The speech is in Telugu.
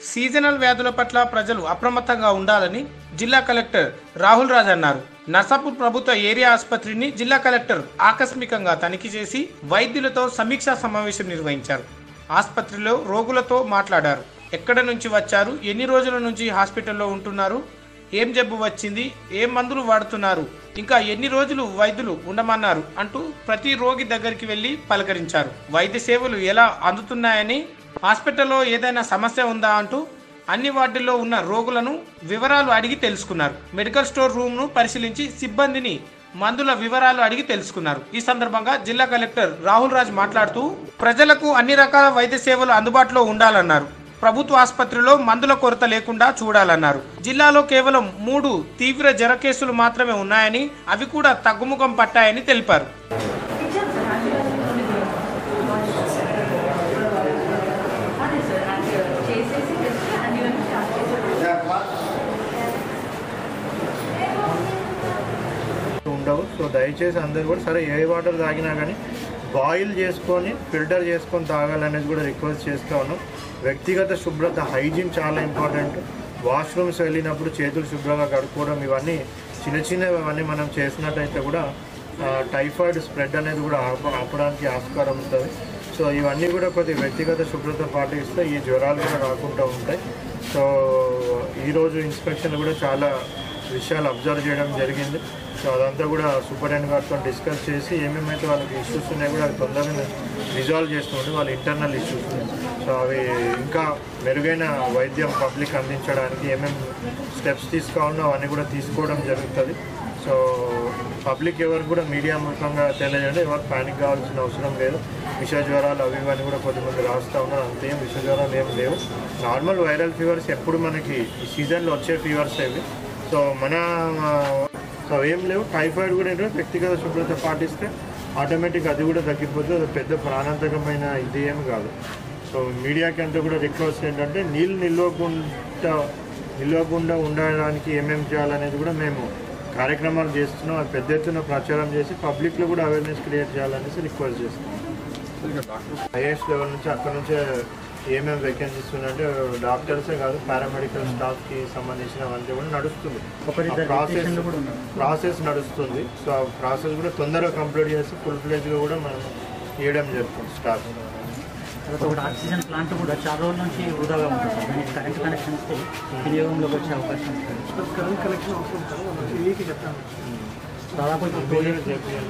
సీజనల్ వ్యాధుల పట్ల ప్రజలు అప్రమత్తంగా ఉండాలని జిల్లా కలెక్టర్ రాహుల్ రాజ్ అన్నారు. నర్సాపూర్ ప్రభుత్వ ఏరియా ఆసుపత్రిని జిల్లా కలెక్టర్ ఆకస్మికంగా తనిఖీ చేసి వైద్యులతో సమీక్షా సమావేశం నిర్వహించారు. ఆసుపత్రిలో రోగులతో మాట్లాడారు. ఎక్కడ నుంచి వచ్చారు, ఎన్ని రోజుల నుంచి హాస్పిటల్లో ఉంటున్నారు, ఏం జబ్బు వచ్చింది, ఏం మందులు వాడుతున్నారు, ఇంకా ఎన్ని రోజులు వైద్యులు ఉండమన్నారు అంటూ ప్రతి రోగి దగ్గరికి వెళ్లి పలకరించారు. వైద్య సేవలు ఎలా అందుతున్నాయని, హాస్పిటల్లో ఏదైనా సమస్య ఉందా అంటూ అన్ని వార్డుల్లో ఉన్న రోగులను వివరాలు అడిగి తెలుసుకున్నారు. మెడికల్ స్టోర్ రూమ్ ను పరిశీలించి సిబ్బందిని మందుల వివరాలు అడిగి తెలుసుకున్నారు. ఈ సందర్భంగా జిల్లా కలెక్టర్ రాహుల్ రాజ్ మాట్లాడుతూ ప్రజలకు అన్ని రకాల వైద్య సేవలు అందుబాటులో ఉండాలన్నారు. ప్రభుత్వ ఆసుపత్రిలో మందుల కొరత లేకుండా చూడాలన్నారు. జిల్లాలో కేవలం 3 తీవ్ర జ్వర కేసులు మాత్రమే ఉన్నాయని, అవి కూడా తగ్గుముఖం పట్టాయని తెలిపారు. ఉండవు. సో దయచేసి అందరూ కూడా సరే ఏ వాటర్ తాగినా కానీ బాయిల్ చేసుకొని ఫిల్టర్ చేసుకొని తాగాలనేది కూడా రిక్వెస్ట్ చేస్తూ ఉన్నాం. వ్యక్తిగత శుభ్రత, హైజీన్ చాలా ఇంపార్టెంట్. వాష్రూమ్స్ వెళ్ళినప్పుడు చేతులు శుభ్రంగా కడుక్కోవడం, ఇవన్నీ చిన్నవన్నీ మనం చేసినట్టయితే కూడా టైఫాయిడ్ స్ప్రెడ్ అనేది కూడా ఆపడానికి ఆస్కారం ఉంటుంది. సో ఇవన్నీ కూడా కొద్దిగా వ్యక్తిగత శుభ్రత పాటిస్తే ఈ జ్వరాలు కూడా రాకుండా ఉంటాయి. సో ఈరోజు ఇన్స్పెక్షన్ కూడా చాలా విషయాలు అబ్జర్వ్ చేయడం జరిగింది. సో అదంతా కూడా సూపరింటెండెంట్ గారితో డిస్కస్ చేసి ఏమేమైతే వాళ్ళకి ఇష్యూస్ ఉన్నాయో కూడా అవి తొందరగా రిజాల్వ్ చేస్తుంటే వాళ్ళ ఇంటర్నల్ ఇష్యూస్ ఉన్నాయి. సో అవి ఇంకా మెరుగైన వైద్యం పబ్లిక్ అందించడానికి ఏమేమి స్టెప్స్ తీసుకోవాలో అవన్నీ కూడా తీసుకోవడం జరుగుతుంది. సో పబ్లిక్ ఎవరికి కూడా మీడియా ముఖంగా తెలియజేయండి, ఎవరు ప్యానిక్ కావాల్సిన అవసరం లేదు. విష జ్వరాలు అవి ఇవన్నీ కూడా కొద్దిమంది రాస్తూ ఉన్నారు, అంతేం విష జ్వరాలు ఏం లేవు. నార్మల్ వైరల్ ఫీవర్స్ ఎప్పుడు మనకి ఈ సీజన్లో వచ్చే ఫీవర్స్ అవి. సో సో ఏం లేవు. టైఫాయిడ్ కూడా ఏంటంటే వ్యక్తిగత శుభ్రత పాటిస్తే ఆటోమేటిక్ అది కూడా తగ్గిపోతుంది. అది పెద్ద ప్రాణాంతకమైన ఇది ఏమి కాదు. సో మీడియాకి అంతా కూడా రిక్వెస్ట్ ఏంటంటే నీళ్ళు నిల్వకుండా ఉండడానికి ఏమేమి చేయాలనేది కూడా మేము కార్యక్రమాలు చేస్తున్నాం. అది పెద్ద ఎత్తున ప్రచారం చేసి పబ్లిక్లో కూడా అవేర్నెస్ క్రియేట్ చేయాలనేసి రిక్వెస్ట్ చేస్తున్నాం. హైయెస్ట్ లెవెల్ నుంచి అక్కడ నుంచే ఏమేమి వేకెన్సీస్ ఉన్నాయంటే డాక్టర్సే కాదు, పారామెడికల్ స్టాఫ్కి సంబంధించినవన్నీ కూడా నడుస్తుంది. ప్రాసెస్ నడుస్తుంది. సో ఆ ప్రాసెస్ కూడా తొందరగా కంప్లీట్ చేసి ఫుల్ ఫ్లెజ్గా కూడా మనం ఇవ్వడం జరుగుతుంది స్టాఫ్. ఆక్సిజన్ ప్లాంట్ కూడా చాలా రోజుల నుంచి వృధాగా ఉంటుంది. దానికి కరెంట్ కనెక్షన్ ఇస్తే వినియోగంలోకి వచ్చే అవకాశం ఉంటుంది. కరెంట్ కనెక్షన్ అవసరం దాదాపు